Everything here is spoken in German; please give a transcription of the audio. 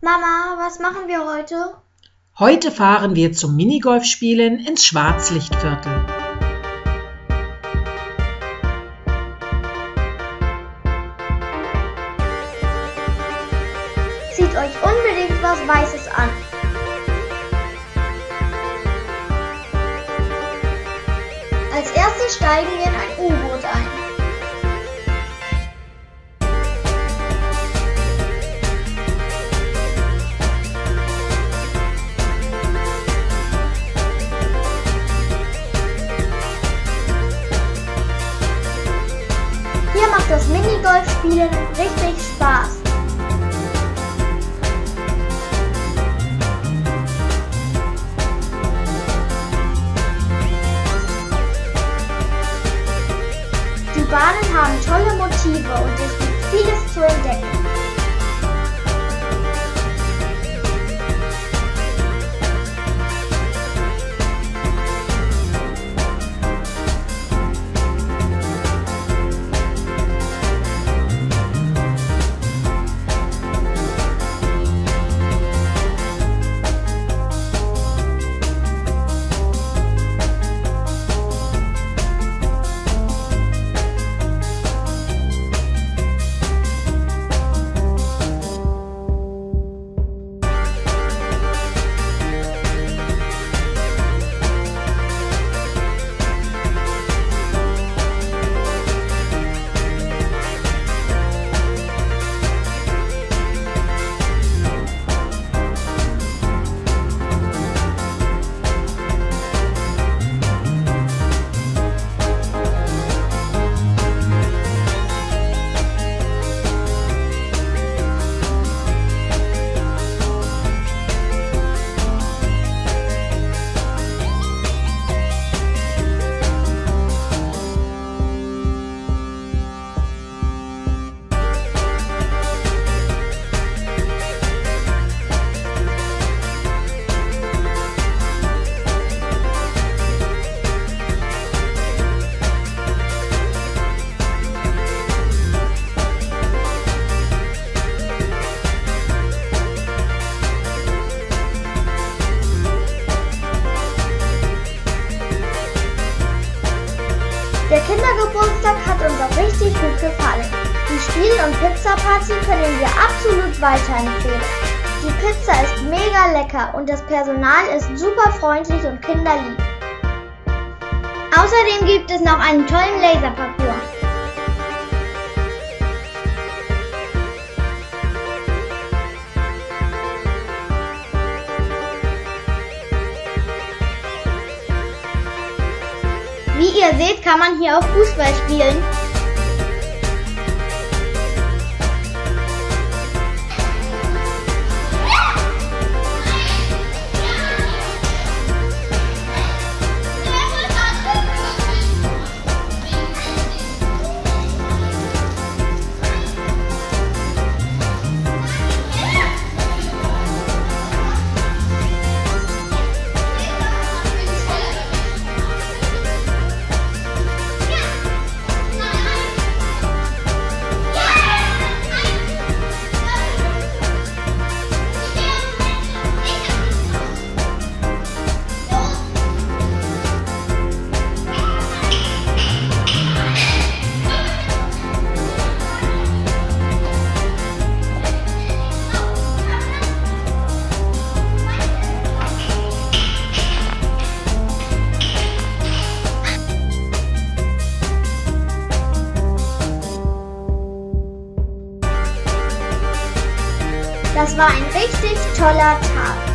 Mama, was machen wir heute? Heute fahren wir zum Minigolfspielen ins Schwarzlichtviertel. Zieht euch unbedingt was Weißes an. Als erstes steigen wir in ein U-Boot ein. Hier macht das Minigolfspielen richtig Spaß. Die Bahnen haben tolle Motive und es gibt vieles zu entdecken. Der Kindergeburtstag hat uns auch richtig gut gefallen. Die Spiel- und Pizzaparty können wir absolut weiterempfehlen. Die Pizza ist mega lecker und das Personal ist super freundlich und kinderlieb. Außerdem gibt es noch einen tollen Laserparcours. Wie ihr seht, kann man hier auch Fußball spielen. Das war ein richtig toller Tag.